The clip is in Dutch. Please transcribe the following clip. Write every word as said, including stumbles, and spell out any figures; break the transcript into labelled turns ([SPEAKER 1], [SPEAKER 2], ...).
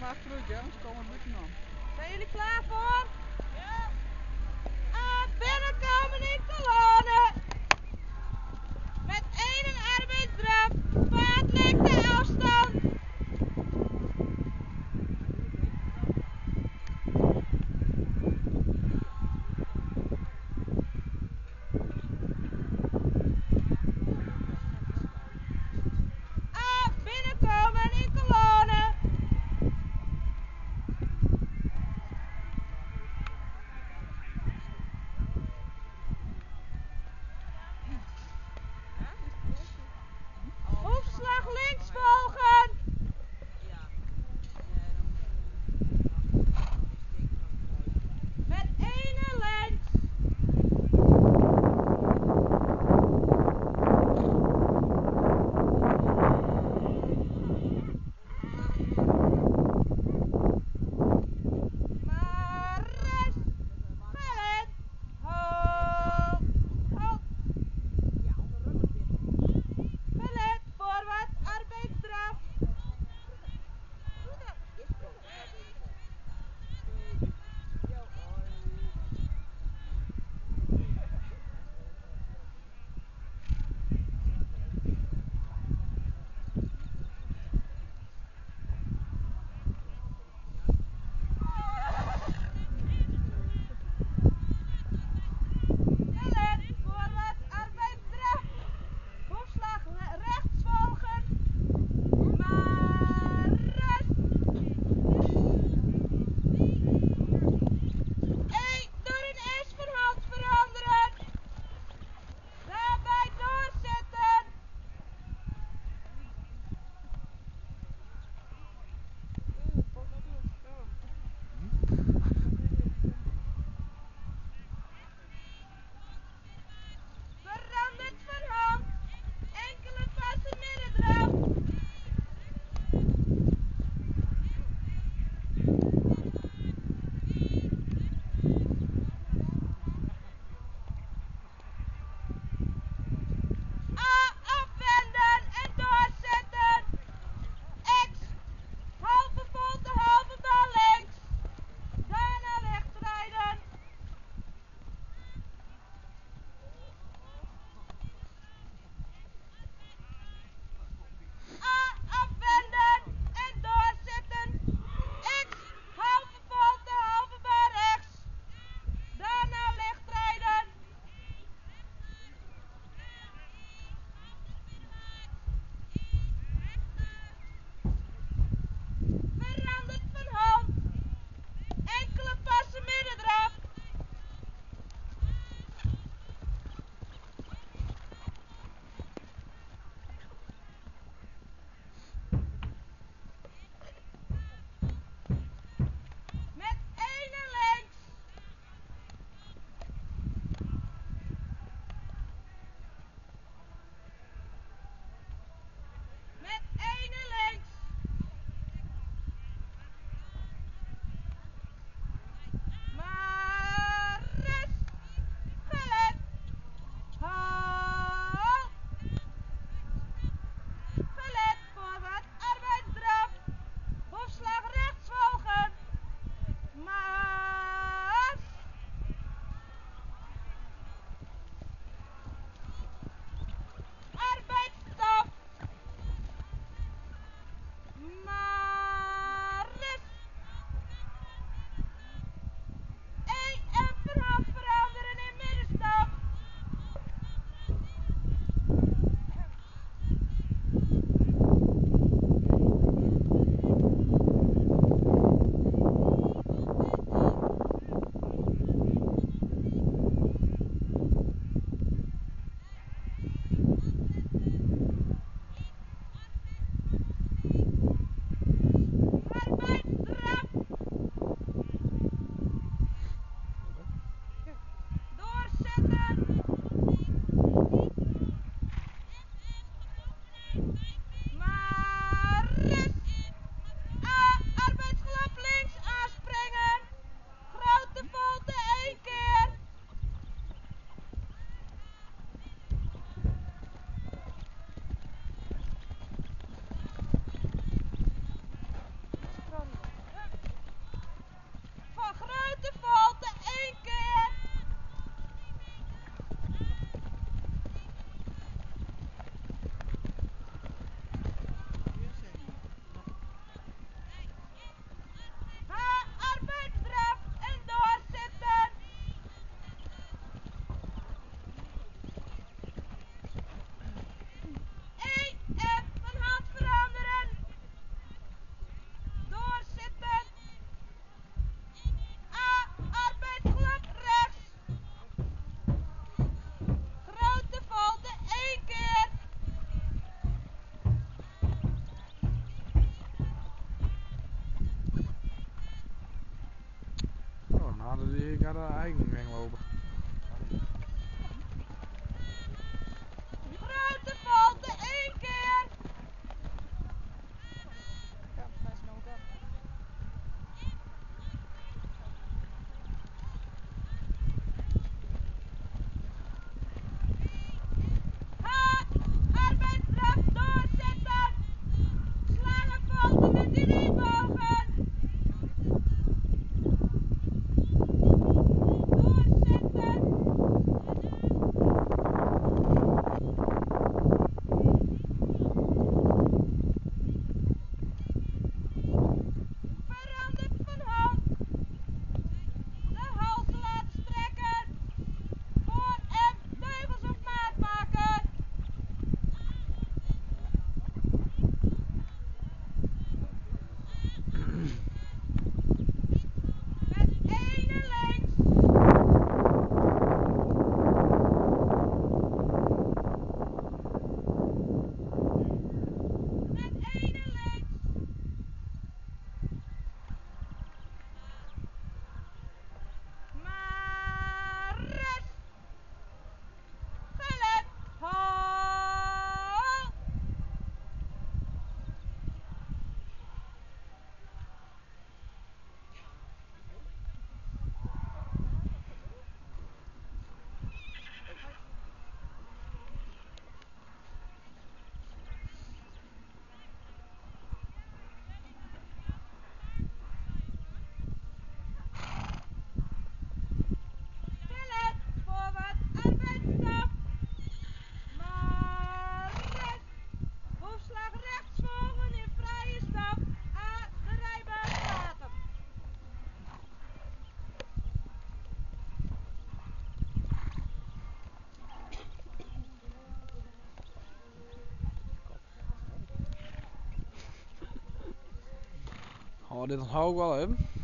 [SPEAKER 1] achteruit, ja, ze komen buiten aan.
[SPEAKER 2] Zijn jullie klaar voor? Ja! Ah, binnenkomen in kolonne! Met één arbeidsdraf, paardlengte afstand! Ah, binnenkomen in kolonne!
[SPEAKER 1] ga daar eigenlijk niet mee lopen.
[SPEAKER 2] Grote volte één keer.
[SPEAKER 3] Ja, dat is nog dat.
[SPEAKER 2] Ha, arbeidskracht doorzetten. Slangenvolte met die ellebogen. Doorzetten. Verandert van hand. De halsen laten strekken. Voor en teugels op maat maken. Met ene links. Met ene links. Maar rust. Gelet. Halt. Gelet. Voorwaarts arbeidsstap. Maar rust. Hoefslag rechts volgen in vrije stap. A, de rijbaan verlaten.
[SPEAKER 1] Oh, dit onthoud ik wel, hè.